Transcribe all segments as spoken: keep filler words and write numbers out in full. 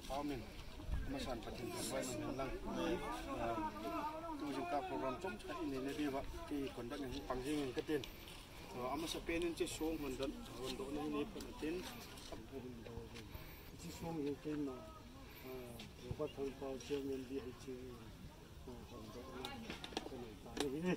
farming masan patin vai man lang tu jing ka program chom chat ini ne biwa ki kondak ni pangjing ka tin so ama sa penin che song hon don hon do ni ni patin chi song ye ken na ro ba thoi pa che men bi ai che ko kon do ko ni ta ni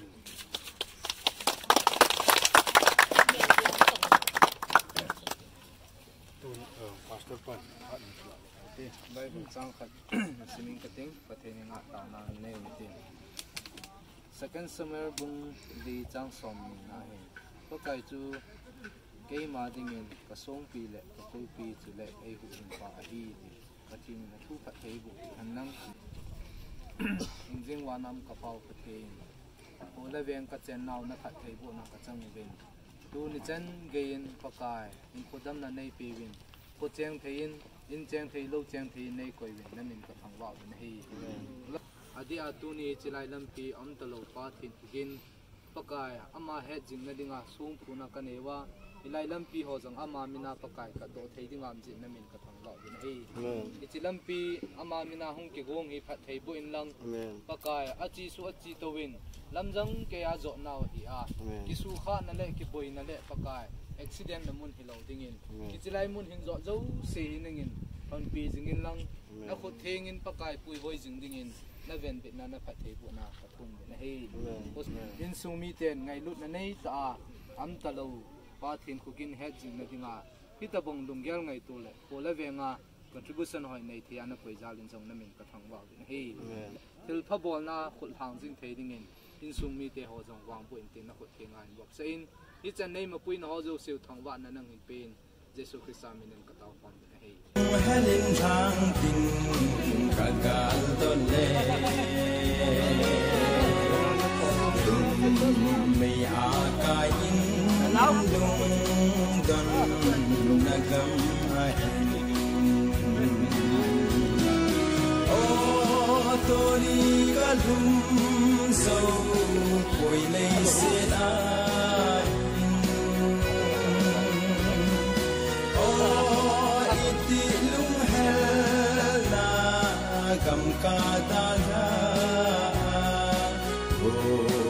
Pastor Pan, okay, baik sang kat sining kating patheni nga ta na ne mitin. Second summer bung di chang som na he. Ko kai chu ke ma ding in ka song pi le ka tu pi chu le ai hu in pa a hi di pathini na thu pathei bu han nang injing wa nam ka pau pathei o la veng ka chen naw na pathei bu na ka chang ven tu ni chen gein pakai in kodam na nei pi win ko cheng thein in cheng thei lo cheng thei nei koi win na min ka thang wa na hi adi atu ni chilai lampi am ta lo pa thin gin pakai ama he jing na dinga sum phuna ka newa ilai lampi ho jang ama mina pakai ka do thei dingam ji na min ka thang wa na hi ichi lampi ama mina hung ke gong hi phat thei bu in lang pakai achi su achi to win lamjang ke a zo naw hi a kisu kha na le ki boi na le pakai accident na mun hilo dingin kichilai mun hin zo zo se ningin on pi jingin lang na khu thengin pakai pui voi jing dingin na ven bit na na phathei bu na ka thung na he in sumi ten ngai lut na nei ta am ta lo pa thin khu kin he jing na dinga hita bong lungyal ngai tu le ko la venga contribution hoi nei thia na poi jalin jong na min ka thang wa na he til pha bol na khul hang jing thei dingin in sumi te ho jong wang bu in tin na khu thenga in bok sein hi chan nei ma pui na ho jo siu thang wa na nang in pen jesu christa min ka taw pam na he helin thang tin ka gal to le mi a ka in lung don na gam ai o to ni ka lum so koi nei se na Kam ka ta na oh